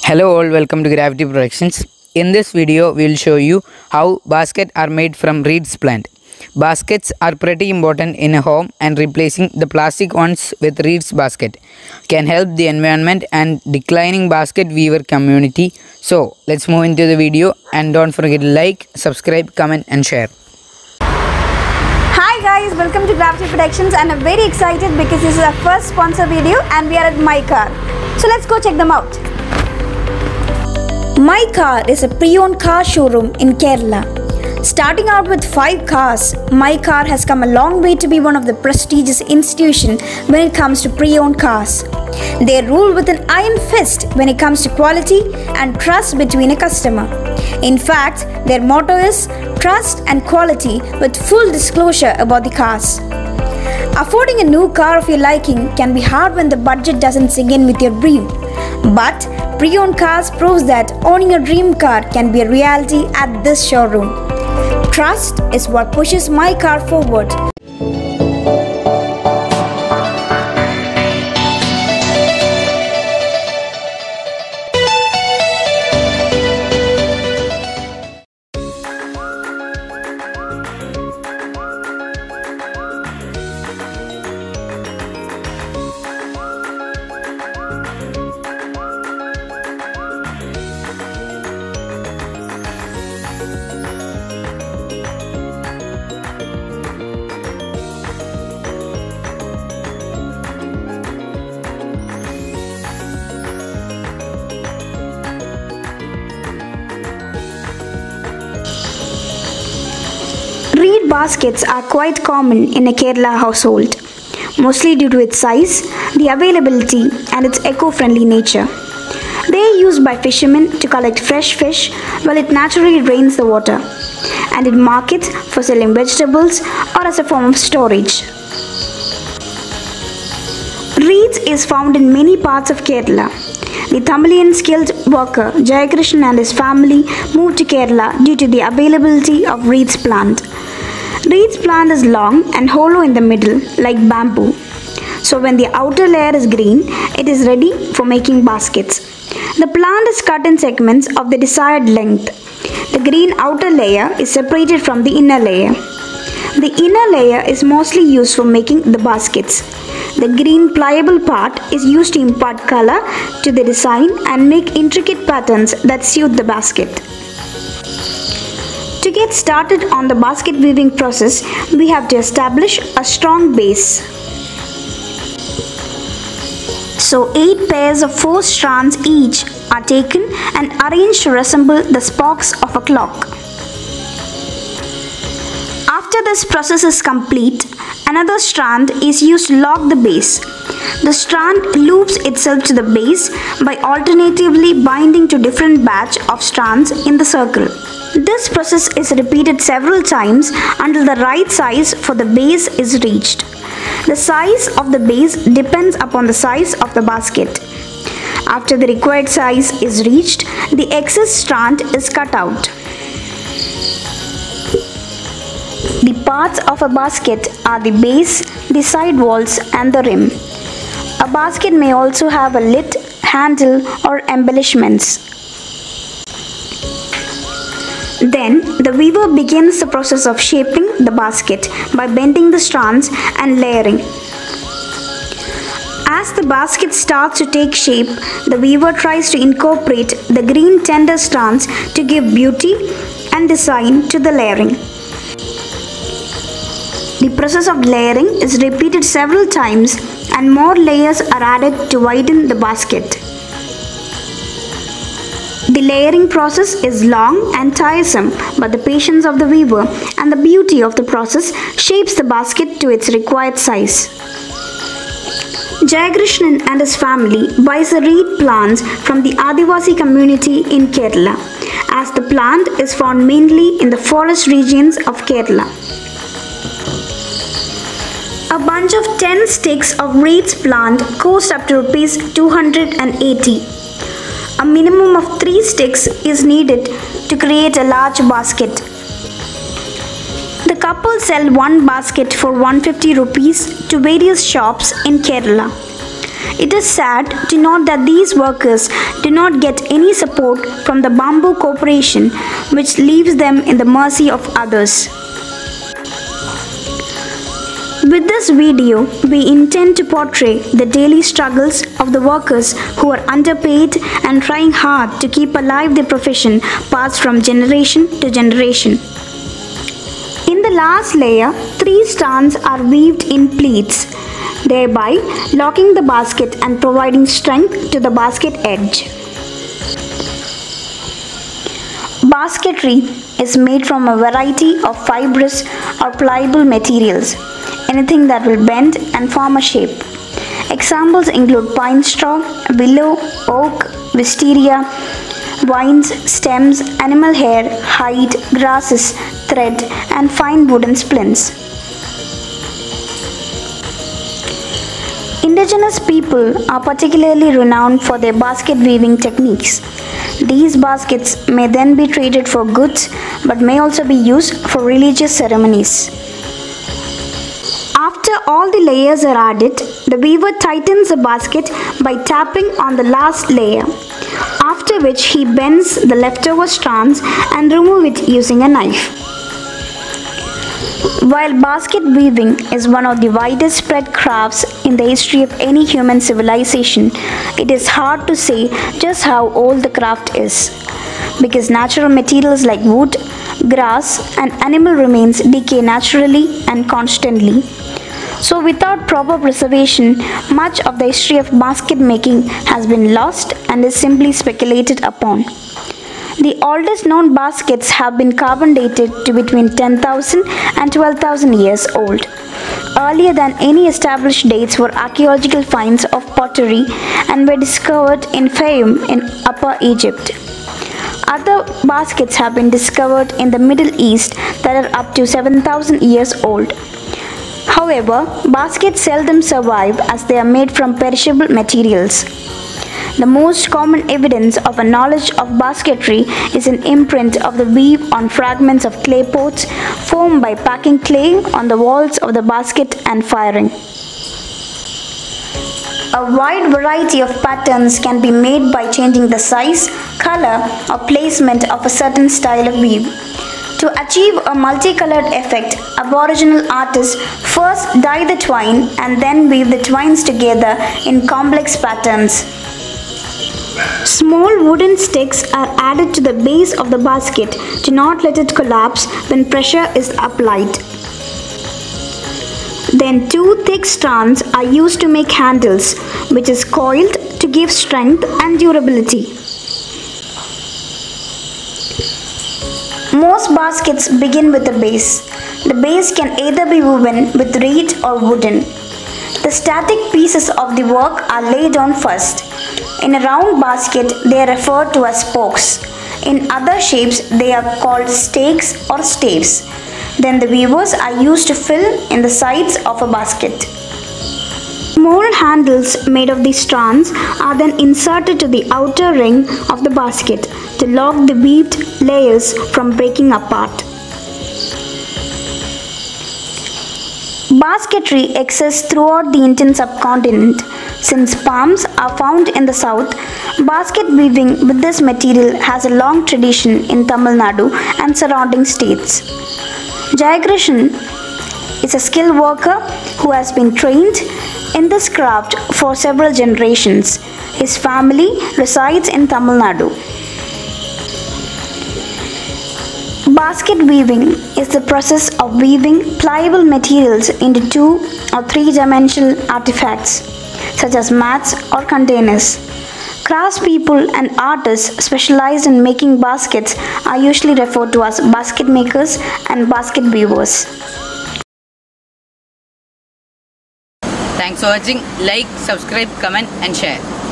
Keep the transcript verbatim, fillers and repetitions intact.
Hello all, welcome to Gravity Productions. In this video we will show you how baskets are made from reeds plant. Baskets are pretty important in a home, and replacing the plastic ones with reeds basket can help the environment and declining basket weaver community. So let's move into the video, and don't forget to like, subscribe, comment and share. Hi guys, welcome to Gravity Productions, and I'm very excited because this is our first sponsor video and we are at My Car. So let's go check them out. My Car is a pre-owned car showroom in Kerala. Starting out with five cars, My Car has come a long way to be one of the prestigious institutions when it comes to pre-owned cars. They rule with an iron fist when it comes to quality and trust between a customer. In fact, their motto is trust and quality with full disclosure about the cars. Affording a new car of your liking can be hard when the budget doesn't sink in with your dream. But pre-owned cars proves that owning a dream car can be a reality at this showroom. Trust is what pushes My Car forward. Reed baskets are quite common in a Kerala household, mostly due to its size, the availability and its eco-friendly nature. They are used by fishermen to collect fresh fish while it naturally drains the water, and in markets for selling vegetables or as a form of storage. Reeds is found in many parts of Kerala. The Tamilian skilled worker Jayakrishnan and his family moved to Kerala due to the availability of reeds plant. Reeds plant is long and hollow in the middle like bamboo. So when the outer layer is green, it is ready for making baskets. The plant is cut in segments of the desired length. The green outer layer is separated from the inner layer. The inner layer is mostly used for making the baskets. The green pliable part is used to impart color to the design and make intricate patterns that suit the basket. To get started on the basket weaving process, we have to establish a strong base. So eight pairs of four strands each are taken and arranged to resemble the spokes of a clock. After this process is complete, another strand is used to lock the base. The strand loops itself to the base by alternatively binding to different batch of strands in the circle. This process is repeated several times until the right size for the base is reached. The size of the base depends upon the size of the basket. After the required size is reached, the excess strand is cut out. The parts of a basket are the base, the side walls and the rim. A basket may also have a lid, handle or embellishments. Then the weaver begins the process of shaping the basket by bending the strands and layering. As the basket starts to take shape, the weaver tries to incorporate the green tender strands to give beauty and design to the layering. The process of layering is repeated several times and more layers are added to widen the basket. The layering process is long and tiresome, but the patience of the weaver and the beauty of the process shapes the basket to its required size. Jayakrishnan and his family buys the reed plants from the Adivasi community in Kerala, as the plant is found mainly in the forest regions of Kerala. A bunch of ten sticks of reeds plant cost up to rupees two hundred eighty. A minimum of three sticks is needed to create a large basket. The couple sell one basket for one hundred fifty rupees to various shops in Kerala. It is sad to note that these workers do not get any support from the Bamboo Corporation, which leaves them in the mercy of others. With this video, we intend to portray the daily struggles of the workers who are underpaid and trying hard to keep alive their profession passed from generation to generation. In the last layer, three strands are weaved in pleats, thereby locking the basket and providing strength to the basket edge. Basketry is made from a variety of fibrous or pliable materials, anything that will bend and form a shape. Examples include pine straw, willow, oak, wisteria, vines, stems, animal hair, hide, grasses, thread, and fine wooden splints. Indigenous people are particularly renowned for their basket weaving techniques. These baskets may then be traded for goods but may also be used for religious ceremonies. After all the layers are added, the weaver tightens the basket by tapping on the last layer, after which he bends the leftover strands and removes it using a knife. While basket weaving is one of the widest spread crafts in the history of any human civilization, it is hard to say just how old the craft is, because natural materials like wood, grass, and animal remains decay naturally and constantly. So without proper preservation, much of the history of basket making has been lost and is simply speculated upon. The oldest known baskets have been carbon dated to between ten thousand and twelve thousand years old. Earlier than any established dates were archaeological finds of pottery and were discovered in Fayum in Upper Egypt. Other baskets have been discovered in the Middle East that are up to seven thousand years old. However, baskets seldom survive as they are made from perishable materials. The most common evidence of a knowledge of basketry is an imprint of the weave on fragments of clay pots formed by packing clay on the walls of the basket and firing. A wide variety of patterns can be made by changing the size, color, or placement of a certain style of weave. To achieve a multicolored effect, Aboriginal artists first dye the twine and then weave the twines together in complex patterns. Small wooden sticks are added to the base of the basket to not let it collapse when pressure is applied. Then two thick strands are used to make handles, which is coiled to give strength and durability. Most baskets begin with a base. The base can either be woven with reed or wooden. The static pieces of the work are laid on first. In a round basket, they are referred to as spokes. In other shapes, they are called stakes or staves. Then the weavers are used to fill in the sides of a basket. Small handles made of these strands are then inserted to the outer ring of the basket to lock the weaved layers from breaking apart. Basketry exists throughout the Indian subcontinent. Since palms are found in the south, basket weaving with this material has a long tradition in Tamil Nadu and surrounding states. Jayakrishan is a skilled worker who has been trained in this craft for several generations. His family resides in Tamil Nadu. Basket weaving is the process of weaving pliable materials into two or three-dimensional artifacts, such as mats or containers. Craftspeople and artists specialized in making baskets are usually referred to as basket makers and basket weavers. Thanks for watching. Like, subscribe, comment and share.